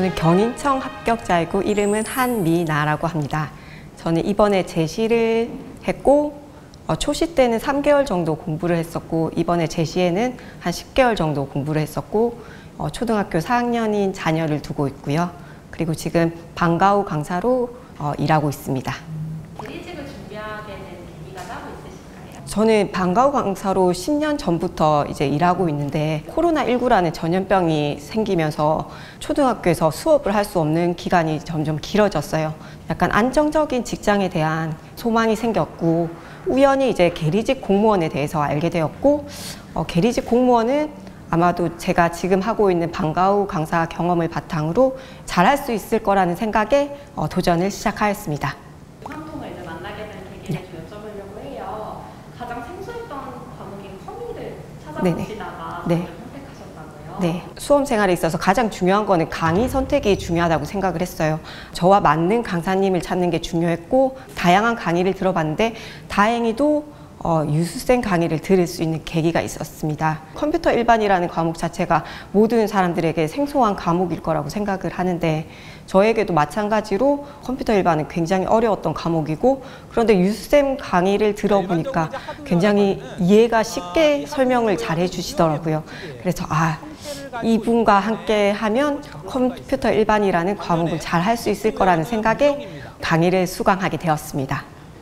저는 경인청 합격자이고 이름은 한미나라고 합니다. 저는 이번에 재시를 했고 초시 때는 3개월 정도 공부를 했었고 이번에 재시에는 한 10개월 정도 공부를 했었고 초등학교 4학년인 자녀를 두고 있고요. 그리고 지금 방과후 강사로 일하고 있습니다. 계리직을 준비하게 된 계기가 따로 있으실까요? 저는 방과후 강사로 10년 전부터 이제 일하고 있는데 코로나19라는 전염병이 생기면서 초등학교에서 수업을 할 수 없는 기간이 점점 길어졌어요. 약간 안정적인 직장에 대한 소망이 생겼고 우연히 이제 계리직 공무원에 대해서 알게 되었고 계리직 공무원은 아마도 제가 지금 하고 있는 방과후 강사 경험을 바탕으로 잘할 수 있을 거라는 생각에 도전을 시작하였습니다. 상통을 이제 만나게 된 계기를 좀 여쭤보려고 해요. 가장 생소했던 과목인 커미를 찾아보시다가 선택하셨다고요? 네. 수험 생활에 있어서 가장 중요한 거는 강의 선택이 중요하다고 생각을 했어요. 저와 맞는 강사님을 찾는 게 중요했고 다양한 강의를 들어봤는데 다행히도 유수생 강의를 들을 수 있는 계기가 있었습니다. 컴퓨터 일반이라는 과목 자체가 모든 사람들에게 생소한 과목일 거라고 생각을 하는데 저에게도 마찬가지로 컴퓨터 일반은 굉장히 어려웠던 과목이고 그런데 유수생 강의를 들어보니까 굉장히 이해가 쉽게 설명을 잘 해주시더라고요. 그래서 이분과 함께 하면 컴퓨터 일반이라는 과목을 잘 할 수 있을 거라는 생각에 강의를 수강하게 되었습니다.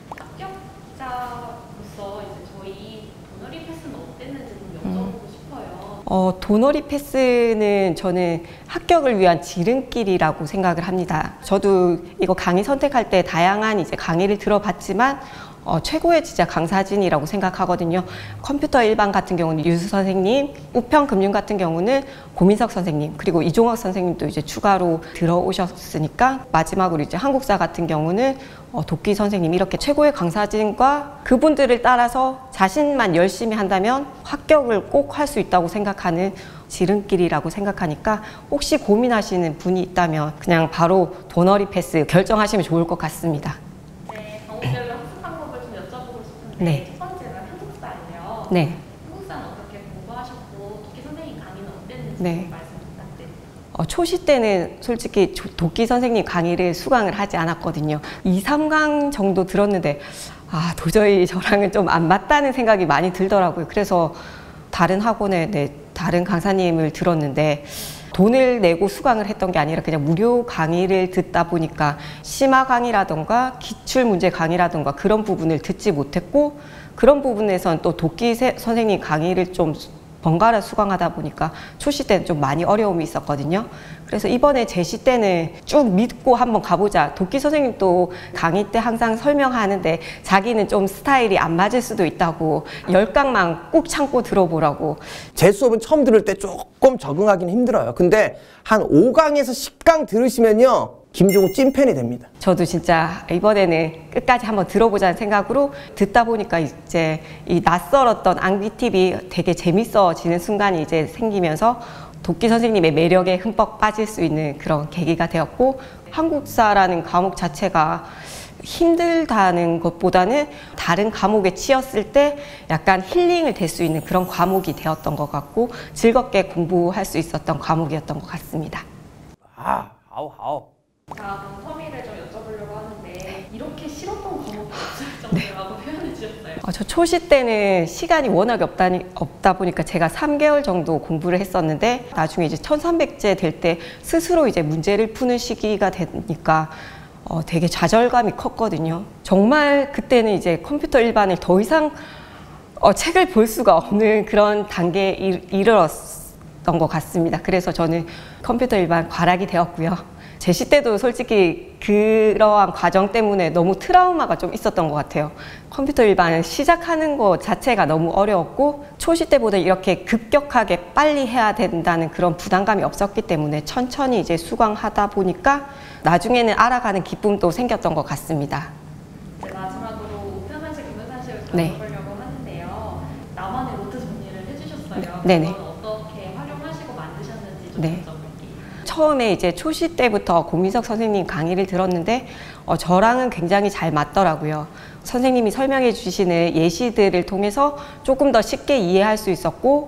도너리 패스는 저는 합격을 위한 지름길이라고 생각을 합니다. 저도 이거 강의 선택할 때 다양한 이제 강의를 들어봤지만 최고의 진짜 강사진이라고 생각하거든요. 컴퓨터 일반 같은 경우는 유수 선생님, 우평금융 같은 경우는 고민석 선생님, 그리고 이종학 선생님도 이제 추가로 들어오셨으니까 마지막으로 이제 한국사 같은 경우는 도끼 선생님, 이렇게 최고의 강사진과 그분들을 따라서 자신만 열심히 한다면 합격을 꼭 할 수 있다고 생각하는 지름길이라고 생각하니까 혹시 고민하시는 분이 있다면 그냥 바로 도너리 패스 결정하시면 좋을 것 같습니다. 네, 강의별로 학습 방법을 좀 여쭤보고 싶은데 네. 첫 번째는 한국사예요. 네. 한국사는 어떻게 공부하셨고 도끼 선생님 강의는 어땠는지 네. 말씀 부탁드립니다. 초시 때는 솔직히 도끼 선생님 강의를 수강을 하지 않았거든요. 2, 3강 정도 들었는데 도저히 저랑은 좀 안 맞다는 생각이 많이 들더라고요. 그래서 다른 학원에 다른 강사님을 들었는데 돈을 내고 수강을 했던 게 아니라 그냥 무료 강의를 듣다 보니까 심화 강의라던가 기출문제 강의라던가 그런 부분을 듣지 못했고 그런 부분에선 또 도끼 선생님 강의를 좀 번갈아 수강하다 보니까 초시 때는 좀 많이 어려움이 있었거든요. 그래서 이번에 재시 때는 쭉 믿고 한번 가보자. 도끼 선생님도 강의 때 항상 설명하는데 자기는 좀 스타일이 안 맞을 수도 있다고 10강만 꾹 참고 들어보라고. 제 수업은 처음 들을 때 조금 적응하기는 힘들어요. 근데 한 5강에서 10강 들으시면요 김종우 찐팬이 됩니다. 저도 진짜 이번에는 끝까지 한번 들어보자는 생각으로 듣다 보니까 이제 이 낯설었던 앙비팁이 되게 재밌어지는 순간이 이제 생기면서 도끼 선생님의 매력에 흠뻑 빠질 수 있는 그런 계기가 되었고 한국사라는 과목 자체가 힘들다는 것보다는 다른 과목에 치였을 때 약간 힐링을 될 수 있는 그런 과목이 되었던 것 같고 즐겁게 공부할 수 있었던 과목이었던 것 같습니다. 그럼 터미를 좀 여쭤보려고 하는데 이렇게 싫었던 과목이 없을 정도라고 표현해 주셨어요. 저 초시 때는 시간이 워낙에 없다 보니까 제가 3개월 정도 공부를 했었는데 나중에 이제 1300제 될 때 스스로 이제 문제를 푸는 시기가 되니까 되게 좌절감이 컸거든요. 정말 그때는 이제 컴퓨터 일반을 더 이상 책을 볼 수가 없는 그런 단계에 이르렀던 것 같습니다. 그래서 저는 컴퓨터 일반 과락이 되었고요. 재시 때도 솔직히 그러한 과정 때문에 너무 트라우마가 좀 있었던 것 같아요. 컴퓨터 일반 시작하는 것 자체가 너무 어려웠고 초시 때보다 이렇게 급격하게 빨리 해야 된다는 그런 부담감이 없었기 때문에 천천히 이제 수강하다 보니까 나중에는 알아가는 기쁨도 생겼던 것 같습니다. 네, 마지막으로 우편산실, 금연산실을 네. 여쭤보려고 하는데요. 나만의 노트 정리를 해주셨어요. 네네. 그건 어떻게 활용하시고 만드셨는지 좀 네. 여쭤볼게요. 처음에 이제 초시 때부터 고민석 선생님 강의를 들었는데 저랑은 굉장히 잘 맞더라고요. 선생님이 설명해 주시는 예시들을 통해서 조금 더 쉽게 이해할 수 있었고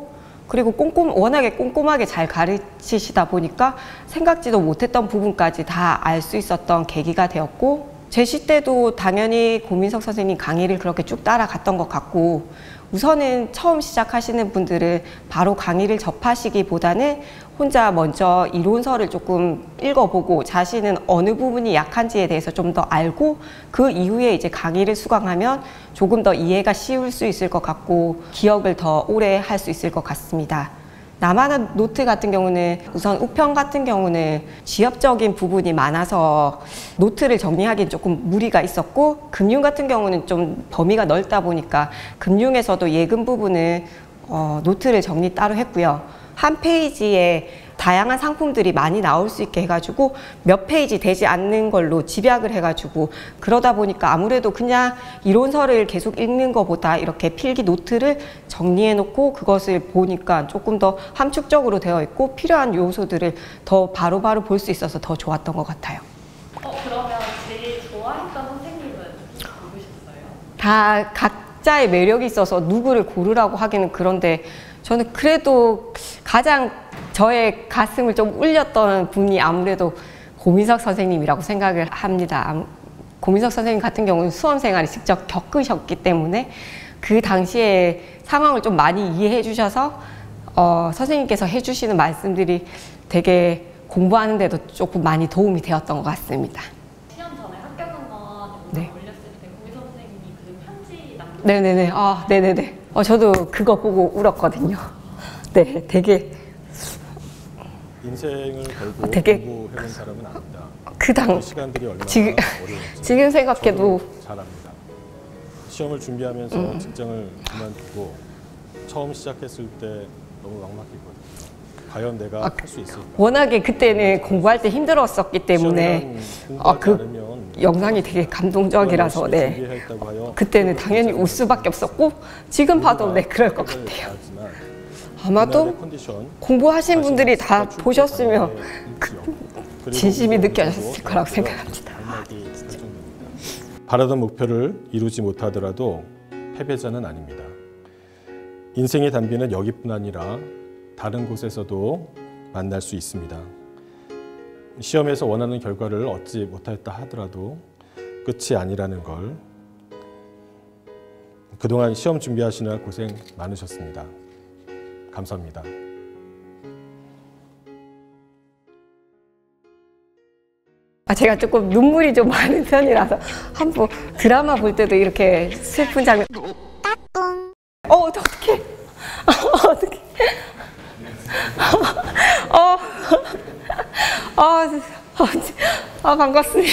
그리고 워낙에 꼼꼼하게 잘 가르치시다 보니까 생각지도 못했던 부분까지 다 알 수 있었던 계기가 되었고, 제시 때도 당연히 고민석 선생님 강의를 그렇게 쭉 따라갔던 것 같고, 우선은 처음 시작하시는 분들은 바로 강의를 접하시기보다는 혼자 먼저 이론서를 조금 읽어보고 자신은 어느 부분이 약한지에 대해서 좀 더 알고 그 이후에 이제 강의를 수강하면 조금 더 이해가 쉬울 수 있을 것 같고 기억을 더 오래 할 수 있을 것 같습니다. 남한은 노트 같은 경우는 우선 우편 같은 경우는 지엽적인 부분이 많아서 노트를 정리하기엔 조금 무리가 있었고, 금융 같은 경우는 좀 범위가 넓다 보니까 금융에서도 예금 부분은 노트를 정리 따로 했고요. 한 페이지에 다양한 상품들이 많이 나올 수 있게 해가지고 몇 페이지 되지 않는 걸로 집약을 해가지고, 그러다 보니까 아무래도 그냥 이론서를 계속 읽는 것보다 이렇게 필기 노트를 정리해 놓고 그것을 보니까 조금 더 함축적으로 되어 있고 필요한 요소들을 더 바로바로 볼 수 있어서 더 좋았던 것 같아요. 그러면 제일 좋아했던 선생님은 누구셨어요? 다 각자의 매력이 있어서 누구를 고르라고 하기는 그런데, 저는 그래도 가장 저의 가슴을 좀 울렸던 분이 아무래도 고민석 선생님이라고 생각을 합니다. 고민석 선생님 같은 경우는 수험 생활을 직접 겪으셨기 때문에 그 당시에 상황을 좀 많이 이해해 주셔서 선생님께서 해주시는 말씀들이 되게 공부하는 데도 조금 많이 도움이 되었던 것 같습니다. 시험 전에 합격한 건 네. 올렸을 때 고민석 선생님이 그 편지 남겨. 네네네. 네네네. 저도 그거 보고 울었거든요. 네, 되게 인생을 걸고 되게 공부해본 사람은 아니다. 그 시간들이 얼마나 지금 어려운지 지금 생각해도 잘 압니다. 시험을 준비하면서 직장을 그만두고 처음 시작했을 때 너무 막막했거든요. 과연 내가 할 수 있을까? 워낙에 그때는 공부할 때 힘들었었기 때문에 그 않으면 영상이 되게 감동적이라서 네, 그때는 당연히 울 수밖에 없었고 지금 봐도 네 그럴 것 같아요. 아마도 공부하신 분들이 다 보셨으면 진심이 느껴졌을 거라고 생각합니다. 바라던 목표를 이루지 못하더라도 패배자는 아닙니다. 인생의 단비는 여기뿐 아니라 다른 곳에서도 만날 수 있습니다. 시험에서 원하는 결과를 얻지 못했다 하더라도 끝이 아니라는 걸. 그동안 시험 준비하시느라 고생 많으셨습니다. 감사합니다. 제가 조금 눈물이 좀 많은 편이라서 한번 드라마 볼 때도 이렇게 슬픈 장면 어떡해 어떡해 반갑습니다.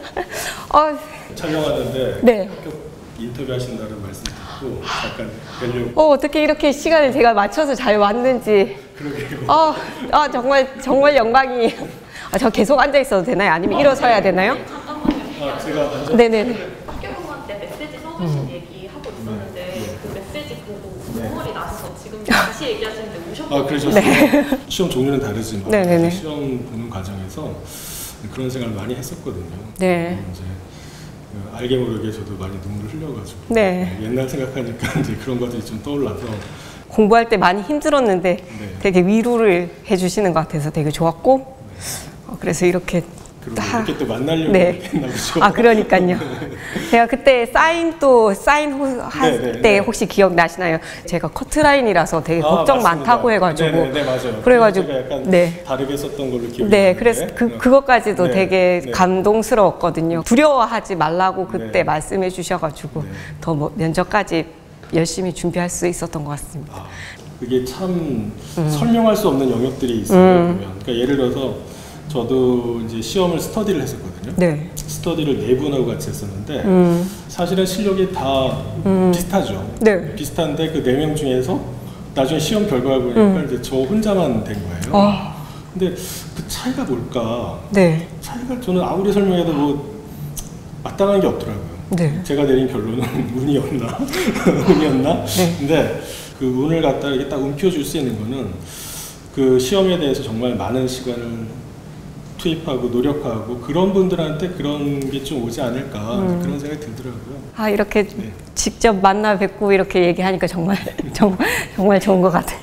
촬영하는데 네. 합격 인터뷰 하신다는 말씀 듣고 잠깐 뵈려고. 어떻게 이렇게 시간을 제가 맞춰서 잘 왔는지. 그러게요. 정말 영광이에요. 저 계속 앉아 있어도 되나요? 아니면 일어서야 되나요? 잠깐만요. 제가 먼저. 네네네. 학교 공부할 때 메시지 써주신 얘기하고 있었는데 그 메시지 보고 눈물이 나서 지금 다시 얘기하시는데 우셨거든요. 그러셨어요? 네. 시험 종류는 다르지만 네네네. 시험 보는 과정에서 그런 생각을 많이 했었거든요. 네. 이제 알게 모르게 저도 많이 눈물을 흘려가지고 네. 옛날 생각하니까 이제 그런 것들이 좀 떠올라서 공부할 때 많이 힘들었는데 네. 되게 위로를 해주시는 것 같아서 되게 좋았고 그래서 이렇게 이렇게 또 만나려고 네. 했나 보죠. 그러니까요. 제가 그때 사인 할 때 혹시 기억나시나요? 제가 커트라인이라서 되게 걱정 맞습니다. 많다고 해가지고 네, 맞아요. 그래가지고 제가 약간 네. 다르게 썼던 걸로 기억이 네, 나는데 그래서 그것까지도 네, 되게 네. 감동스러웠거든요. 두려워하지 말라고 그때 네. 말씀해 주셔가지고 네. 더 면접까지 열심히 준비할 수 있었던 것 같습니다. 그게 참 설명할 수 없는 영역들이 있어요. 보면. 그러니까 예를 들어서 저도 이제 시험을 스터디를 했었거든요. 네. 스터디를 4분하고 같이 했었는데 사실은 실력이 다 비슷하죠. 네. 비슷한데 그 4명 중에서 나중에 시험 결과를 보니까 이제 저 혼자만 된 거예요. 근데 그 차이가 뭘까? 네. 차이가 저는 아무리 설명해도 뭐 마땅한 게 없더라고요. 네. 제가 내린 결론은 운이었나? 운이었나? 네. 근데 그 운을 갖다 이렇게 딱 움켜줄 수 있는 거는 그 시험에 대해서 정말 많은 시간을 투입하고 노력하고 그런 분들한테 그런 게 좀 오지 않을까 그런 생각이 들더라고요. 이렇게 네. 직접 만나 뵙고 이렇게 얘기하니까 정말 좋은 것 같아요.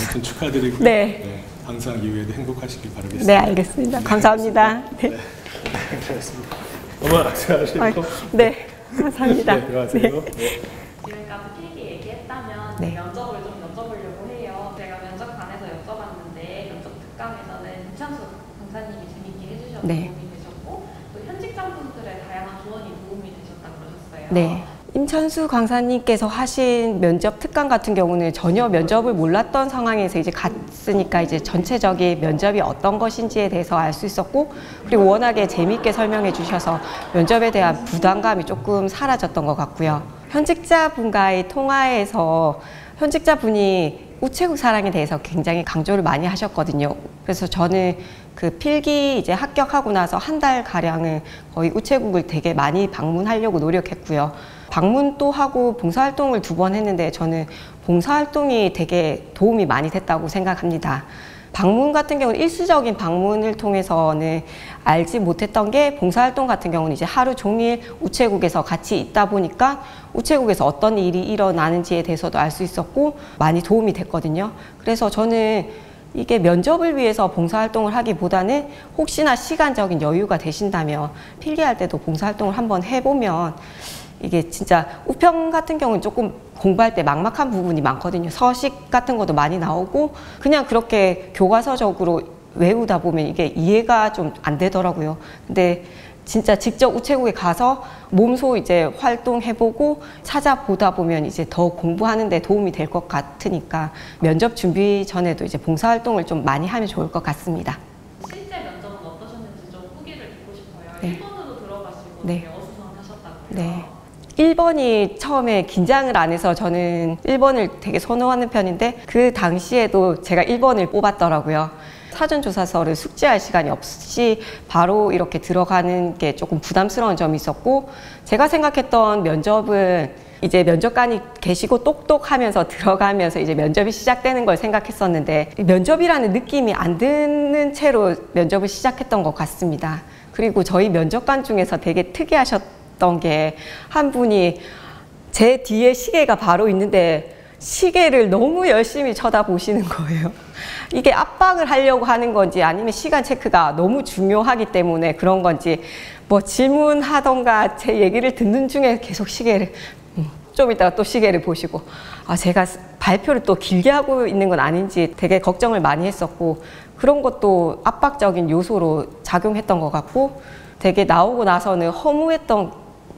우선 축하드리고요. 네. 네, 항상 이후에도 행복하시길 바라겠습니다. 네, 알겠습니다. 감사합니다. 네. 고맙습니다. 어머, 수고하시고. 네, 감사합니다. 네, 들어가세요. 네. 지금까지 필기 얘기했다면 네. 면접을 좀 여쭤보려고 해요. 제가 면접관에서 여쭤봤는데 면접 특강에서는 임찬수 강사님이 재밌게 해주셔서 네. 도움이 되셨고 또 현직자분들의 다양한 조언이 도움이 되셨다고 그러셨어요. 네. 임찬수 강사님께서 하신 면접 특강 같은 경우는 전혀 면접을 몰랐던 상황에서 이제 갔으니까 이제 전체적인 면접이 어떤 것인지에 대해서 알 수 있었고, 그리고 워낙에 재미있게 설명해 주셔서 면접에 대한 부담감이 조금 사라졌던 것 같고요. 현직자분과의 통화에서 현직자분이 우체국 사랑에 대해서 굉장히 강조를 많이 하셨거든요. 그래서 저는 그 필기 이제 합격하고 나서 한 달 가량은 거의 우체국을 되게 많이 방문하려고 노력했고요. 방문도 하고 봉사활동을 2번 했는데 저는 봉사활동이 되게 도움이 많이 됐다고 생각합니다. 방문 같은 경우는 일시적인 방문을 통해서는 알지 못했던 게, 봉사활동 같은 경우는 이제 하루 종일 우체국에서 같이 있다 보니까 우체국에서 어떤 일이 일어나는지에 대해서도 알 수 있었고 많이 도움이 됐거든요. 그래서 저는 이게 면접을 위해서 봉사활동을 하기보다는 혹시나 시간적인 여유가 되신다면 필기할 때도 봉사활동을 한번 해보면, 이게 진짜 우평 같은 경우는 조금 공부할 때 막막한 부분이 많거든요. 서식 같은 것도 많이 나오고 그냥 그렇게 교과서적으로 외우다 보면 이게 이해가 좀 안 되더라고요. 근데 진짜 직접 우체국에 가서 몸소 이제 활동해보고 찾아보다 보면 이제 더 공부하는 데 도움이 될 것 같으니까 면접 준비 전에도 이제 봉사활동을 좀 많이 하면 좋을 것 같습니다. 실제 면접은 어떠셨는지 좀 후기를 듣고 싶어요. 네. 1번으로 들어가시고 네. 되게 어수선하셨다고요. 네. 1번이 처음에 긴장을 안 해서 저는 1번을 되게 선호하는 편인데 그 당시에도 제가 1번을 뽑았더라고요. 사전조사서를 숙지할 시간이 없이 바로 이렇게 들어가는 게 조금 부담스러운 점이 있었고, 제가 생각했던 면접은 이제 면접관이 계시고 똑똑하면서 들어가면서 이제 면접이 시작되는 걸 생각했었는데 면접이라는 느낌이 안 드는 채로 면접을 시작했던 것 같습니다. 그리고 저희 면접관 중에서 되게 특이하셨던 게 한 분이 제 뒤에 시계가 바로 있는데 시계를 너무 열심히 쳐다보시는 거예요. 이게 압박을 하려고 하는 건지 아니면 시간 체크가 너무 중요하기 때문에 그런 건지 뭐 질문하던가 제 얘기를 듣는 중에 계속 시계를 좀 이따가 또 시계를 보시고, 제가 발표를 또 길게 하고 있는 건 아닌지 되게 걱정을 많이 했었고, 그런 것도 압박적인 요소로 작용했던 것 같고 되게 나오고 나서는 허무했던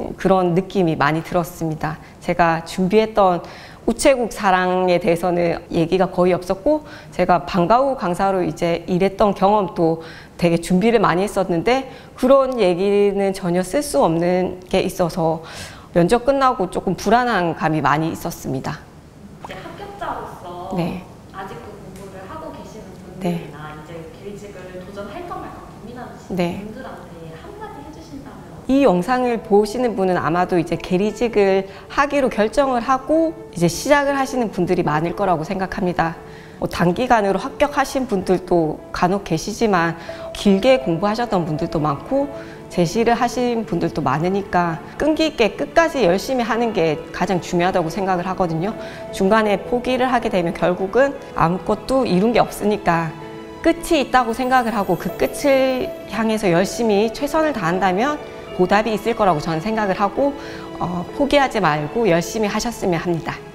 그런 느낌이 많이 들었습니다. 제가 준비했던 우체국 사랑에 대해서는 얘기가 거의 없었고, 제가 방과후 강사로 이제 일했던 경험도 되게 준비를 많이 했었는데 그런 얘기는 전혀 쓸 수 없는 게 있어서 면접 끝나고 조금 불안한 감이 많이 있었습니다. 이제 합격자로서 네. 아직도 공부를 하고 계시는 네. 분들이나 이제 계직을 도전할까 말까 고민하시는 네. 분들한테 한마디 해주신다면? 이 영상을 보시는 분은 아마도 이제 계리직을 하기로 결정을 하고 이제 시작을 하시는 분들이 많을 거라고 생각합니다. 단기간으로 합격하신 분들도 간혹 계시지만 길게 공부하셨던 분들도 많고 제시를 하신 분들도 많으니까 끈기 있게 끝까지 열심히 하는 게 가장 중요하다고 생각을 하거든요. 중간에 포기를 하게 되면 결국은 아무것도 이룬 게 없으니까 끝이 있다고 생각을 하고 그 끝을 향해서 열심히 최선을 다한다면 보답이 있을 거라고 저는 생각을 하고 포기하지 말고 열심히 하셨으면 합니다.